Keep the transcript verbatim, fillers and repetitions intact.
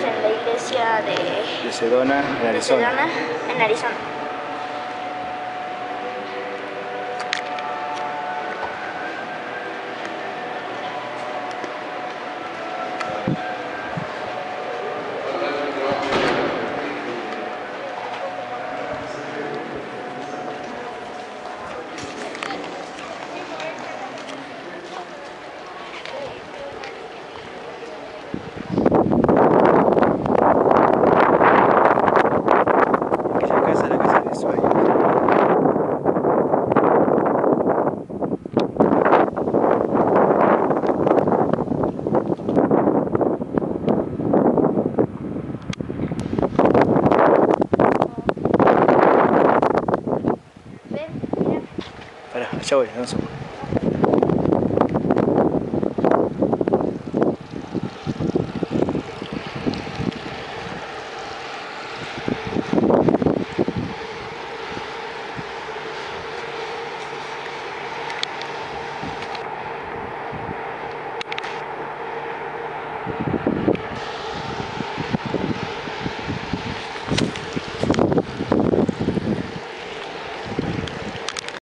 estamos en la iglesia de, de Sedona, en de Arizona. Sedona, en Arizona. Aquella casa es la casa de Suárez. Ven, mira. Pará, allá voy, no